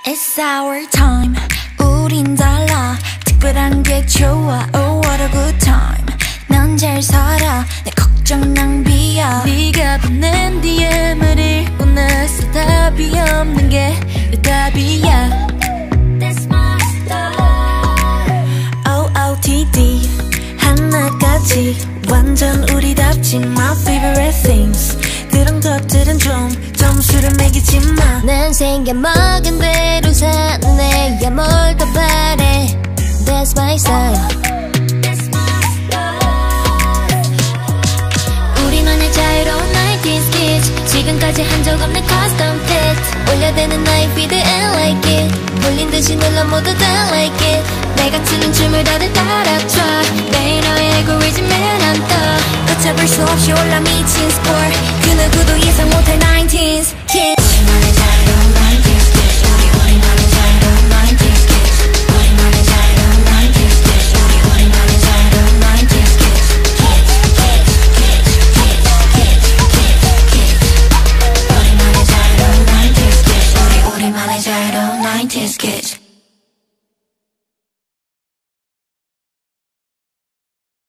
It's our time. 우린 달라. 특별한 게 좋아. Oh what a good time. 난 잘 살아. 내 걱정 낭비야. 네가 보낸 DM을 읽고 나서 답이 없는 게 답이야. That's my style. OOTD 하나까지 완전 우리답지. My favorite things. 그런 것들은 좀 점수를 매기지마. 난 생겨먹은 대로 사는 애야. 뭘 더 바래. That's my style. 우리만의 자유로운 90s Kitsch. 지금까지 한 적 없는 custom fit. 올려대는 나의 feed and like it. 몰린 듯이 눌러 모두 다 like it. 내가 추는 춤을 다들 따라춰. 매일 너의 알고리즘에 난 떠. 걷잡을 수 없이 올라 미친 sport. 그 누구도 예상 못할 90s Kitsch. 우리만의 자유로운 90s Kitsch. 우리만의 자유로운 90s Kitsch. 우리만의 자유로운 90s Kitsch. 우리만의 자유로운 90s Kitsch. 우리만의 자유로운 90s Kitsch. 우리만의 자유로운 90s Kitsch.